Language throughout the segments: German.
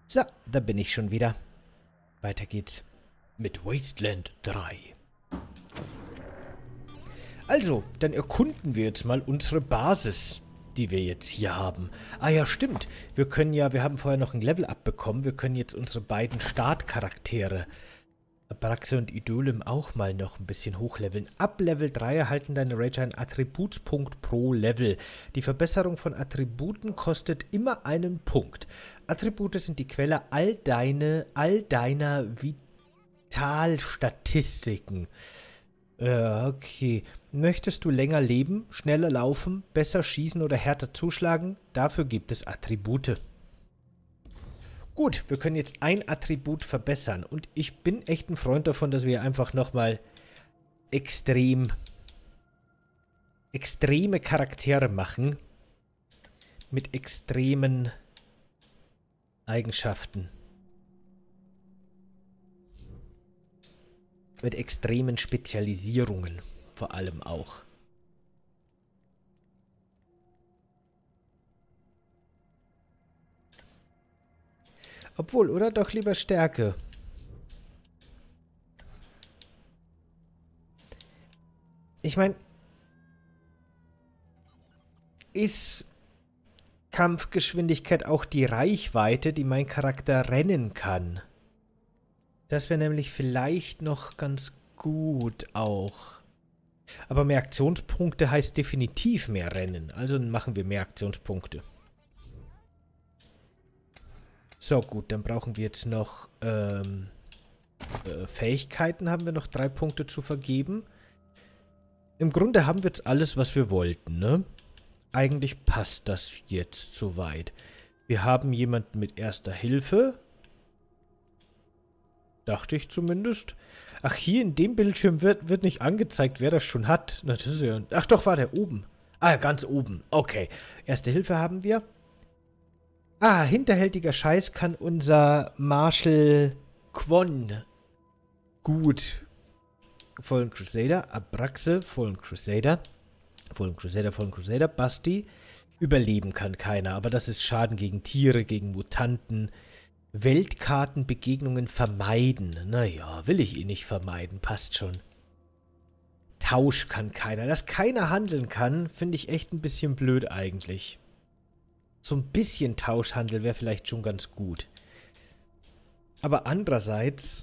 So, da bin ich schon wieder. Weiter geht's mit Wasteland 3. Also, dann erkunden wir jetzt mal unsere Basis, die wir jetzt hier haben. Ah ja, stimmt. Wir haben vorher noch ein Level abbekommen. Wir können jetzt unsere beiden Startcharaktere, Abraxe und Idolum, auch mal noch ein bisschen hochleveln. Ab Level 3 erhalten deine Ranger einen Attributspunkt pro Level. Die Verbesserung von Attributen kostet immer einen Punkt. Attribute sind die Quelle all deiner Vitalstatistiken. Okay. Möchtest du länger leben, schneller laufen, besser schießen oder härter zuschlagen? Dafür gibt es Attribute. Gut, wir können jetzt ein Attribut verbessern. Und ich bin echt ein Freund davon, dass wir einfach nochmal extreme Charaktere machen. Mit extremen Eigenschaften. Mit extremen Spezialisierungen vor allem auch. Obwohl, oder? Doch lieber Stärke. Ich meine, ist Kampfgeschwindigkeit auch die Reichweite, die mein Charakter rennen kann? Das wäre nämlich vielleicht noch ganz gut auch. Aber mehr Aktionspunkte heißt definitiv mehr Rennen. Also machen wir mehr Aktionspunkte. So, gut, dann brauchen wir jetzt noch Fähigkeiten. Haben wir noch 3 Punkte zu vergeben. Im Grunde haben wir jetzt alles, was wir wollten, ne? Eigentlich passt das jetzt soweit. Wir haben jemanden mit Erster Hilfe. Dachte ich zumindest. Ach, hier in dem Bildschirm wird nicht angezeigt, wer das schon hat. Na, das ist ja... Ach doch, war der oben. Ah, ganz oben. Okay. Erste Hilfe haben wir. Ah, hinterhältiger Scheiß kann unser Marshal Quon gut. Fallen Crusader, Abraxe, Fallen Crusader, Basti. Überleben kann keiner, aber das ist Schaden gegen Tiere, gegen Mutanten. Weltkartenbegegnungen vermeiden. Naja, will ich eh nicht vermeiden, passt schon. Tausch kann keiner. Dass keiner handeln kann, finde ich echt ein bisschen blöd eigentlich. So ein bisschen Tauschhandel wäre vielleicht schon ganz gut. Aber andererseits...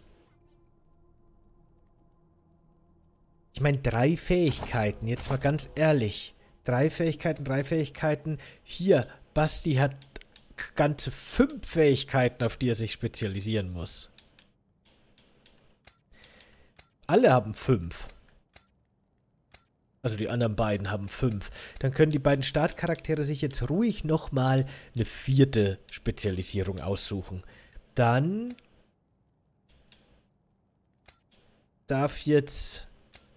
Ich meine, 3 Fähigkeiten, jetzt mal ganz ehrlich. 3 Fähigkeiten. Hier, Basti hat ganze 5 Fähigkeiten, auf die er sich spezialisieren muss. Alle haben 5. Also die anderen beiden haben 5. Dann können die beiden Startcharaktere sich jetzt ruhig nochmal eine 4. Spezialisierung aussuchen. Dann darf jetzt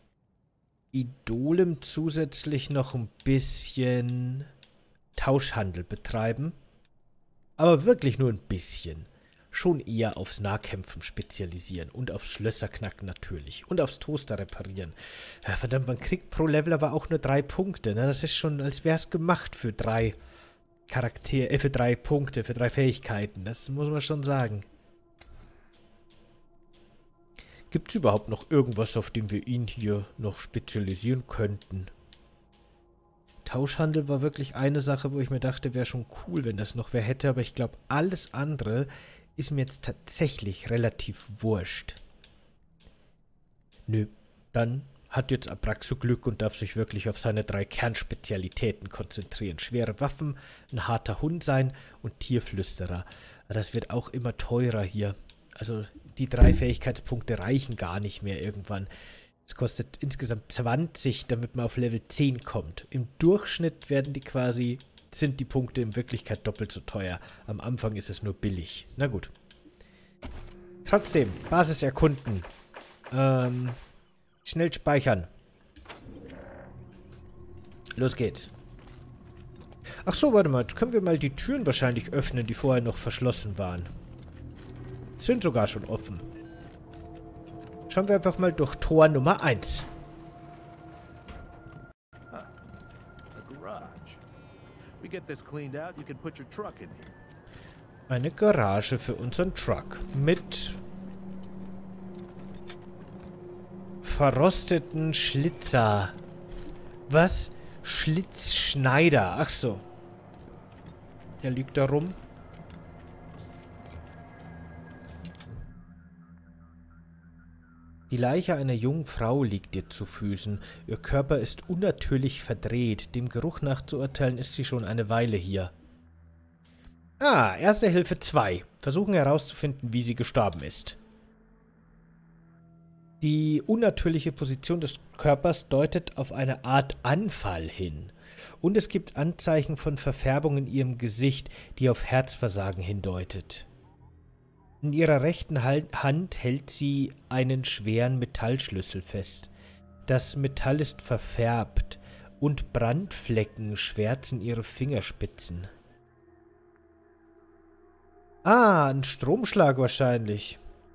Idolum zusätzlich noch ein bisschen Tauschhandel betreiben. Aber wirklich nur ein bisschen. Schon eher aufs Nahkämpfen spezialisieren. Und aufs Schlösserknacken natürlich. Und aufs Toaster reparieren. Ja, verdammt, man kriegt pro Level aber auch nur 3 Punkte. Ne? Das ist schon, als wäre es gemacht für 3 Charaktere, für 3 Punkte, für 3 Fähigkeiten. Das muss man schon sagen. Gibt es überhaupt noch irgendwas, auf dem wir ihn hier noch spezialisieren könnten? Tauschhandel war wirklich eine Sache, wo ich mir dachte, wäre schon cool, wenn das noch wer hätte. Aber ich glaube, alles andere ist mir jetzt tatsächlich relativ wurscht. Nö, dann hat jetzt Abraxo Glück und darf sich wirklich auf seine 3 Kernspezialitäten konzentrieren. Schwere Waffen, ein harter Hund sein und Tierflüsterer. Das wird auch immer teurer hier. Also die 3 Fähigkeitspunkte reichen gar nicht mehr irgendwann. Es kostet insgesamt 20, damit man auf Level 10 kommt. Im Durchschnitt sind die Punkte in Wirklichkeit doppelt so teuer. Am Anfang ist es nur billig. Na gut. Trotzdem, Basis erkunden. Schnell speichern. Los geht's. Ach so, warte mal. Jetzt können wir mal die Türen wahrscheinlich öffnen, die vorher noch verschlossen waren. Sind sogar schon offen. Schauen wir einfach mal durch Tor Nummer 1. We get this cleaned out, you can put your truck in here. Eine Garage für unseren Truck. Mit verrosteten Schlitzer. Was? Schlitzschneider. Ach so. Der liegt da rum. Die Leiche einer jungen Frau liegt ihr zu Füßen. Ihr Körper ist unnatürlich verdreht. Dem Geruch nach zu urteilen ist sie schon eine Weile hier. Ah, Erste Hilfe 2. Versuchen herauszufinden, wie sie gestorben ist. Die unnatürliche Position des Körpers deutet auf eine Art Anfall hin. Und es gibt Anzeichen von Verfärbung in ihrem Gesicht, die auf Herzversagen hindeutet. In ihrer rechten Hand hält sie einen schweren Metallschlüssel fest. Das Metall ist verfärbt und Brandflecken schwärzen ihre Fingerspitzen. Ah, ein Stromschlag wahrscheinlich.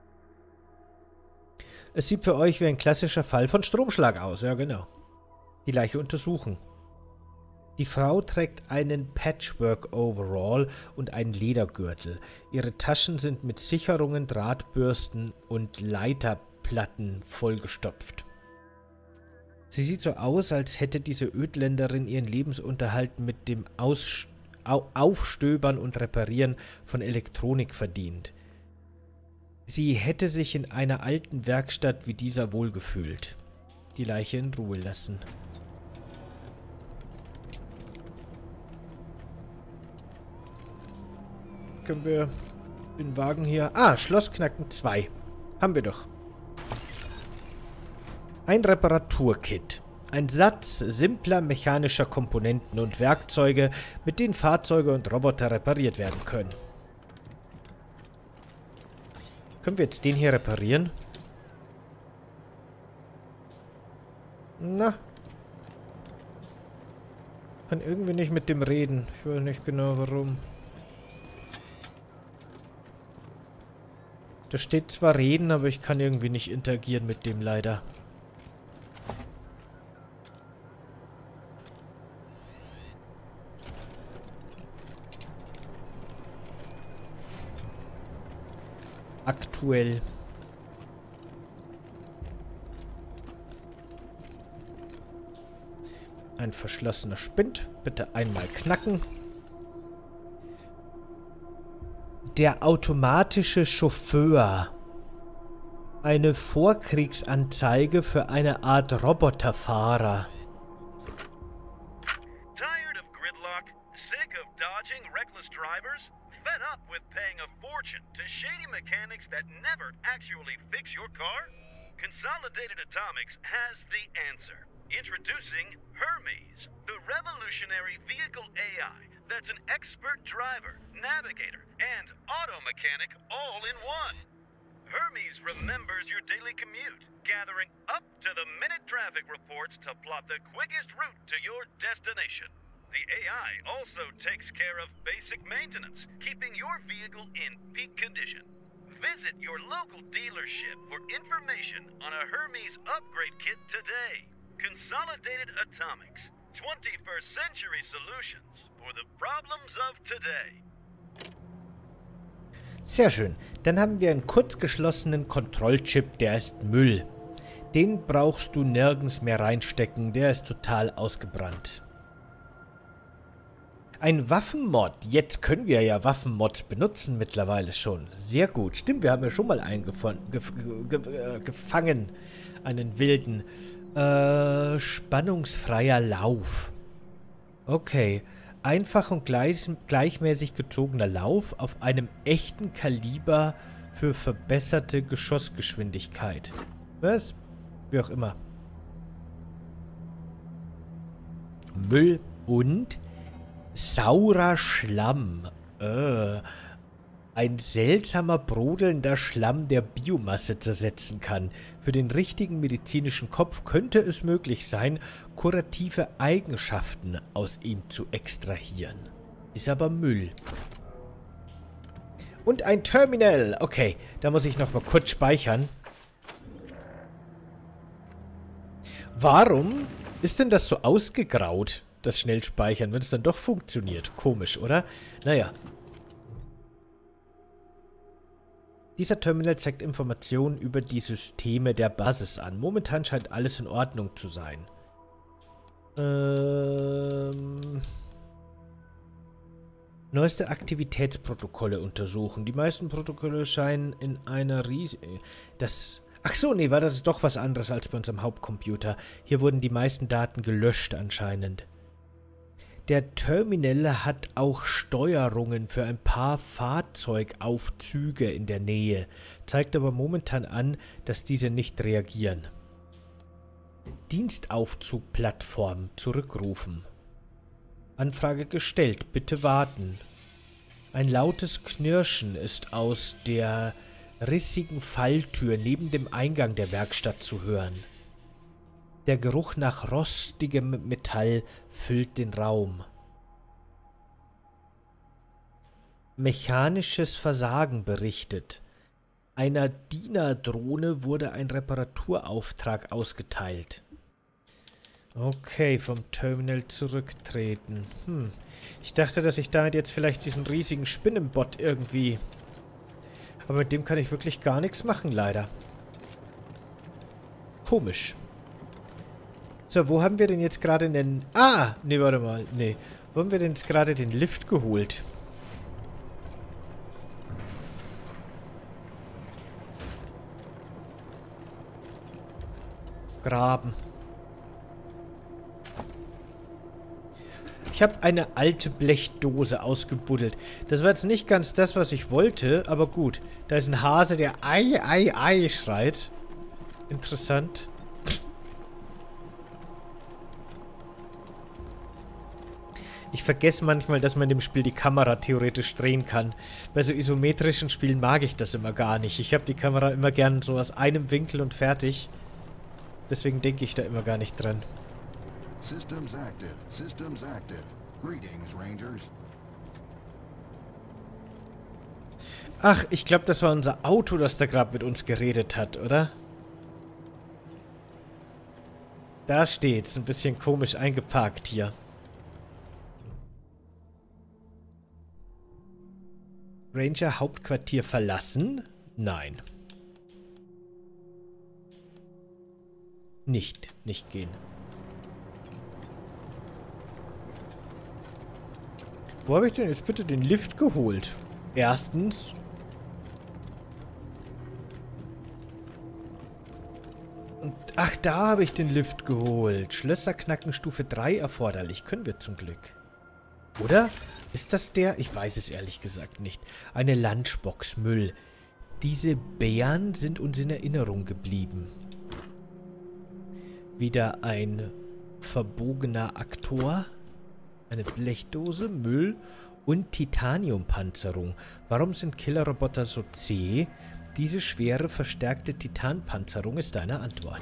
Es sieht für euch wie ein klassischer Fall von Stromschlag aus. Ja, genau. Die Leiche untersuchen. Die Frau trägt einen Patchwork-Overall und einen Ledergürtel. Ihre Taschen sind mit Sicherungen, Drahtbürsten und Leiterplatten vollgestopft. Sie sieht so aus, als hätte diese Ödländerin ihren Lebensunterhalt mit dem Aufstöbern und Reparieren von Elektronik verdient. Sie hätte sich in einer alten Werkstatt wie dieser wohlgefühlt. Die Leiche in Ruhe lassen. Können wir den Wagen hier... Ah, Schlossknacken 2. Haben wir doch. Ein Reparaturkit. Ein Satz simpler mechanischer Komponenten und Werkzeuge, mit denen Fahrzeuge und Roboter repariert werden können. Können wir jetzt den hier reparieren? Na. Kann irgendwie nicht mit dem reden. Ich weiß nicht genau warum. Da steht zwar reden, aber ich kann irgendwie nicht interagieren mit dem leider. Aktuell. Ein verschlossener Spind. Bitte einmal knacken. Der automatische Chauffeur. Eine Vorkriegsanzeige für eine Art Roboterfahrer. Tired of gridlock? Sick of dodging reckless drivers? Fed up with paying a fortune to shady mechanics that never actually fix your car? Consolidated Atomics has the answer. Introducing Hermes, the revolutionary vehicle AI that's an expert driver, navigator, and auto mechanic all in one. Hermes remembers your daily commute, gathering up-to-the-minute traffic reports to plot the quickest route to your destination. The AI also takes care of basic maintenance, keeping your vehicle in peak condition. Visit your local dealership for information on a Hermes upgrade kit today. Consolidated Atomics, 21st century solutions for the problems of today. Sehr schön. Dann haben wir einen kurz geschlossenen Kontrollchip, der ist Müll. Den brauchst du nirgends mehr reinstecken, der ist total ausgebrannt. Ein Waffenmod. Jetzt können wir ja Waffenmods benutzen mittlerweile schon. Sehr gut. Stimmt, wir haben ja schon mal einen gefangen. Einen wilden. Spannungsfreier Lauf. Okay. Einfach und gleichmäßig gezogener Lauf auf einem echten Kaliber für verbesserte Geschossgeschwindigkeit. Was? Wie auch immer. Müll und saurer Schlamm. Ein seltsamer, brodelnder Schlamm, der Biomasse zersetzen kann. Für den richtigen medizinischen Kopf könnte es möglich sein, kurative Eigenschaften aus ihm zu extrahieren. Ist aber Müll. Und ein Terminal. Okay, da muss ich nochmal kurz speichern. Warum ist denn das so ausgegraut, das Schnellspeichern, wenn es dann doch funktioniert? Komisch, oder? Naja. Dieser Terminal zeigt Informationen über die Systeme der Basis an. Momentan scheint alles in Ordnung zu sein. Neueste Aktivitätsprotokolle untersuchen. Die meisten Protokolle scheinen in einer riesigen... Ach so, nee, war das doch was anderes als bei unserem Hauptcomputer. Hier wurden die meisten Daten gelöscht anscheinend. Der Terminal hat auch Steuerungen für ein paar Fahrzeugaufzüge in der Nähe, zeigt aber momentan an, dass diese nicht reagieren. Dienstaufzugplattform zurückrufen. Anfrage gestellt, bitte warten. Ein lautes Knirschen ist aus der rissigen Falltür neben dem Eingang der Werkstatt zu hören. Der Geruch nach rostigem Metall füllt den Raum. Mechanisches Versagen berichtet. Einer Dienerdrohne wurde ein Reparaturauftrag ausgeteilt. Okay, vom Terminal zurücktreten. Ich dachte, dass ich damit jetzt vielleicht diesen riesigen Spinnenbot irgendwie... Aber mit dem kann ich wirklich gar nichts machen, leider. Komisch. So, wo haben wir denn jetzt gerade den... Ah! Nee, warte mal. Nee. Wo haben wir denn jetzt gerade den Lift geholt? Graben. Ich habe eine alte Blechdose ausgebuddelt. Das war jetzt nicht ganz das, was ich wollte, aber gut. Da ist ein Hase, der Ei, Ei, Ei schreit. Interessant. Ich vergesse manchmal, dass man in dem Spiel die Kamera theoretisch drehen kann. Bei so isometrischen Spielen mag ich das immer gar nicht. Ich habe die Kamera immer gern so aus einem Winkel und fertig. Deswegen denke ich da immer gar nicht dran. Systems active. Systems active. Greetings, Rangers. Ach, ich glaube, das war unser Auto, das da gerade mit uns geredet hat, oder? Da steht's. Ein bisschen komisch eingeparkt hier. Ranger Hauptquartier verlassen? Nein. Nicht gehen. Wo habe ich denn jetzt bitte den Lift geholt? Erstens. Und ach, da habe ich den Lift geholt. Schlösser knacken Stufe 3 erforderlich. Können wir zum Glück. Oder? Ist das der? Ich weiß es ehrlich gesagt nicht. Eine Lunchbox Müll. Diese Bären sind uns in Erinnerung geblieben. Wieder ein verbogener Aktor. Eine Blechdose, Müll und Titaniumpanzerung. Warum sind Killerroboter so zäh? Diese schwere, verstärkte Titanpanzerung ist deine Antwort.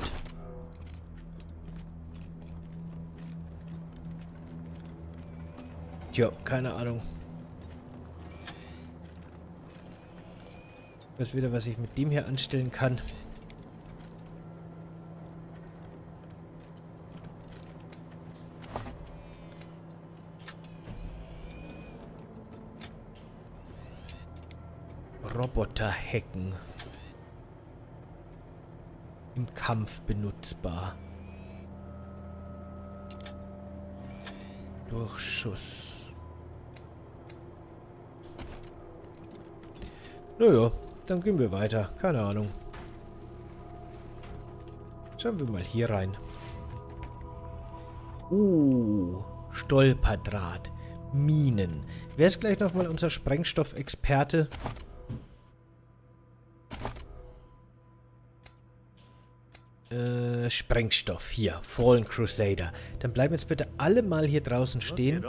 Tja, keine Ahnung. Ich weiß wieder, was ich mit dem hier anstellen kann. Roboter hacken. Im Kampf benutzbar. Durchschuss. Naja, dann gehen wir weiter. Keine Ahnung. Schauen wir mal hier rein. Stolperdraht. Minen. Wer ist gleich nochmal unser Sprengstoffexperte? Sprengstoff. Hier. Fallen Crusader. Dann bleiben jetzt bitte alle mal hier draußen stehen.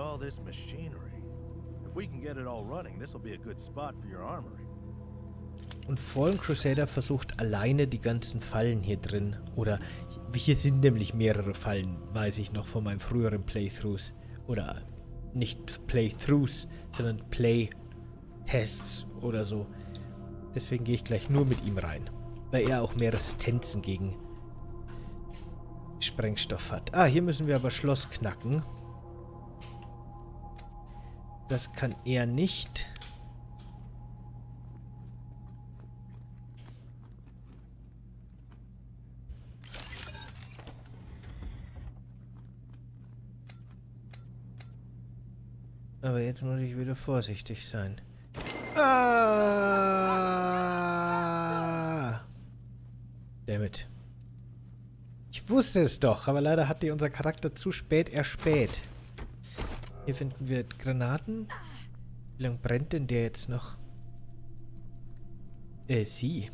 Und Fallen Crusader versucht alleine die ganzen Fallen hier drin. Oder hier sind nämlich mehrere Fallen, weiß ich noch von meinen früheren Playthroughs. Oder nicht Playthroughs, sondern Playtests oder so. Deswegen gehe ich gleich nur mit ihm rein. Weil er auch mehr Resistenzen gegen Sprengstoff hat. Ah, hier müssen wir aber Schloss knacken. Das kann er nicht. Aber jetzt muss ich wieder vorsichtig sein. Ah! Dammit. Ich wusste es doch, aber leider hat unser Charakter zu spät erspäht. Hier finden wir Granaten. Wie lange brennt denn der jetzt noch? Sie.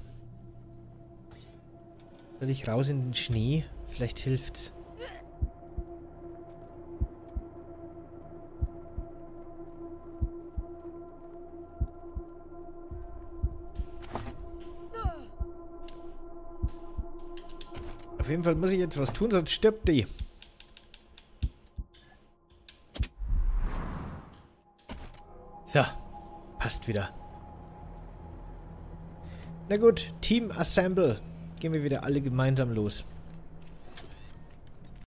Soll ich raus in den Schnee? Vielleicht hilft's. Auf jeden Fall muss ich jetzt was tun, sonst stirbt die. So, passt wieder. Na gut, Team Assemble. Gehen wir wieder alle gemeinsam los.